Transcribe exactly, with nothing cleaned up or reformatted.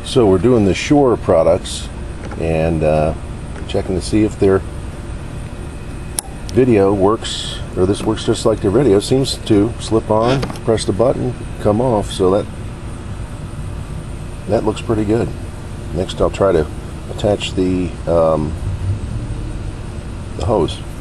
So we're doing the S U R products and uh, checking to see if their video works, or this works just like their video. Seems to slip on, press the button, come off. So that that looks pretty good. Next, I'll try to attach the um, the hose.